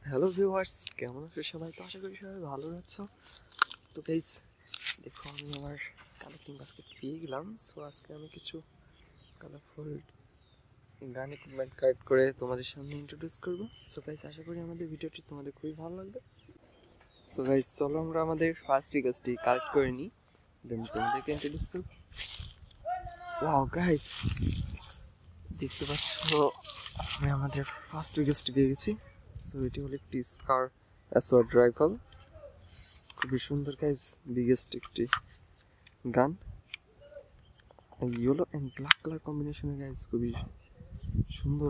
Hello viewers, কেমন আছো সবাই? তো আশা করি সবাই ভালো আছো। তো গাইস দেখো, আমি আমার কালেক্টিং বাস্কেট পেয়ে গেলাম। সো আজকে আমি কিছু কালারফুল গান ইকুইপমেন্ট কালেক্ট করে তোমাদের সামনে ইন্ট্রোডিউস করব। সো গাইস, আশা করি আমাদের ভিডিওটি তোমাদের খুবই ভালো লাগবে। সো গাইস, চলো আমরা আমাদের ফার্স্ট রিকোয়েস্টটি কালেক্ট করে নিই, দেন তোমাদেরকে ইন্ট্রোডিউস করব। ওয়াও গাইস, দেখতে পাচ্ছ আমি আমাদের ফার্স্ট রিকোয়েস্টটি পেয়ে গেছি। সো এটি হলো একটি স্কার অ্যাসওয়ার্ড রাইফেল, খুবই সুন্দর গাইস, বিগেস্ট একটি গান, ইয়েলো এন্ড ব্ল্যাক কালার কম্বিনেশনে গাইস, খুবই সুন্দর।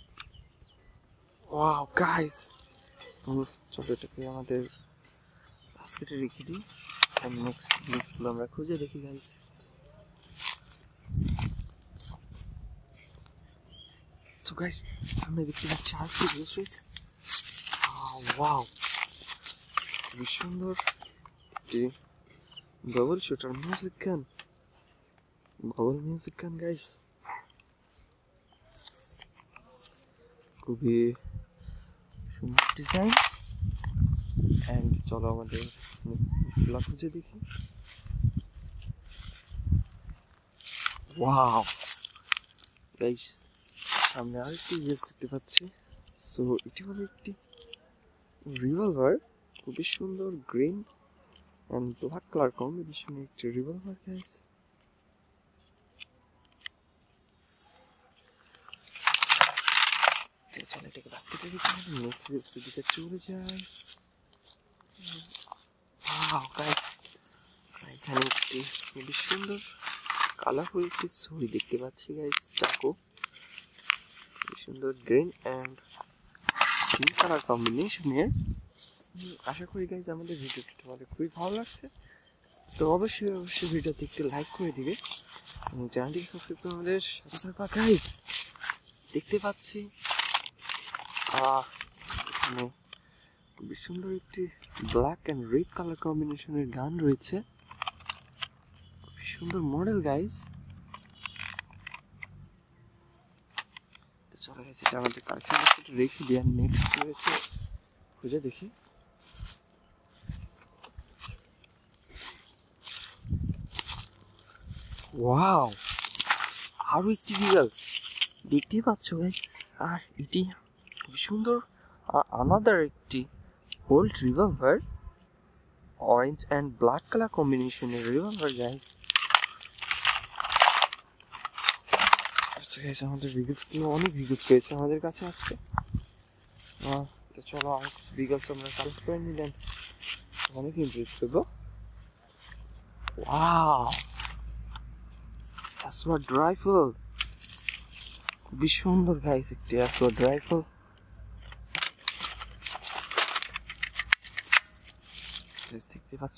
ওয়াও গাইস, চলো এটাকে আমাদের বাস্কেটে রেখে দিই। নেক্সটগুলো আমরা খুঁজে দেখি গাইস। তো গাইস, আমরা দেখতে পাচ্ছি আর কি জিনিস রয়েছে। ওয়াও, খুবই সুন্দর একটি বাবল শুটার মিউজিক গান, বাবল মিউজিক গান গাইস, খুবই সুন্দর ডিজাইন। এন্ড চলো আমাদের নেক্সট খুঁজে দেখি। ওয়াও গাইস, সামনে আরেকটি জিনিস দেখতে পাচ্ছি। সো এটি হলো একটি রিভলভার, খুবই সুন্দর গ্রিন এন্ড ব্ল্যাক কালার কম্বিনেশনে একটি রিভলভার গাইস। চলো এটাকে বাস্কেটে রেখে নেক্সট রিলসের দিকে চলে যাই। ওয়াও গাইস, এখানে একটি খুবই সুন্দর কালারফুল একটি ছবি দেখতে পাচ্ছি গাইস, চাকু, খুবই সুন্দর গ্রিন এন্ড পিঙ্ক কালার কম্বিনেশনের। আশা করি গাইস আমাদের ভিডিওটি তোমাদের খুবই ভালো লাগছে। তো অবশ্যই ভিডিওতে একটু লাইক করে দিবে এবং চ্যানেলটিকে সাবস্ক্রাইব করে আমাদের সাথে থাকবা গাইস। দেখতে পাচ্ছি এখানে খুবই সুন্দর একটি ব্ল্যাক এন্ড রেড কালার কম্বিনেশনের গান রয়েছে, খুবই সুন্দর মডেল গাইস। তো চলো গাইস, এটা আমাদের কালেকশন বাস্কেটে রেখে দিয়ে নেক্সট রয়েছে খুঁজে দেখি। ওয়াও, আরো একটি বিগলস দেখতে পাচ্ছ গাইস, আর এটি খুবই সুন্দর আনাদার একটি old revolver, orange and black colour কম্বিনেশনের রিভলভার গাইস। আচ্ছা গাইস, আমাদের বিগলসগুলো অনেক বিগলস রয়েছে আমাদের কাছে আজকে। তো চলো আর কিছু বিগলস আমরা কালেক্ট করে নিলেন, অনেক ইন্টারেস্ট করবো। ওয়াও, অ্যাসওয়ার্ড রাইফেল, খুবই সুন্দর গাইস একটি অ্যাসওয়ার্ড রাইফেল। দেখতে পাচ্ছ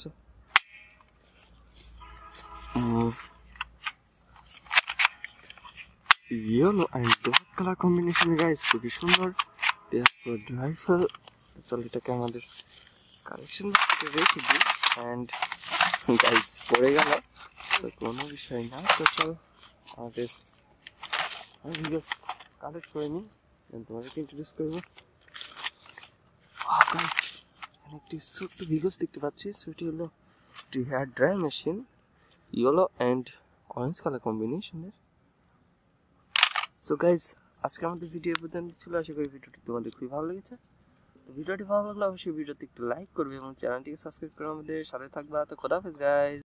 yellow and black colour combination guys, খুবই সুন্দর অ্যাসওয়ার্ড রাইফেল। চলো এটাকে আমাদের কালেকশন বাস্কেটে রেখে দিই। এন্ড গাইস পড়ে গেল, তো কোনো বিষয় না। তো চলো আমাদের ভিডিওস কালেক্ট করে নিই, তোমাদেরকে ইন্ট্রোডিউস করবো। গাইস, এখানে একটি ছোট্ট ভিডিওস দেখতে পাচ্ছি। সেটি হলো একটি hair dry machine, yellow and orange colour কম্বিনেশনের। সো গাইস, আজকে আমাদের ভিডিও পর্যন্ত ছিল। আশা করি ভিডিওটি তোমাদের খুবই ভালো লেগেছে। তো ভিডিওটি ভালো লাগলে অবশ্যই ভিডিওতে একটু লাইক করবে এবং চ্যানেলটিকে সাবস্ক্রাইব করে আমাদের সাথে থাকবা। তো খোদা হাফেজ গাইস।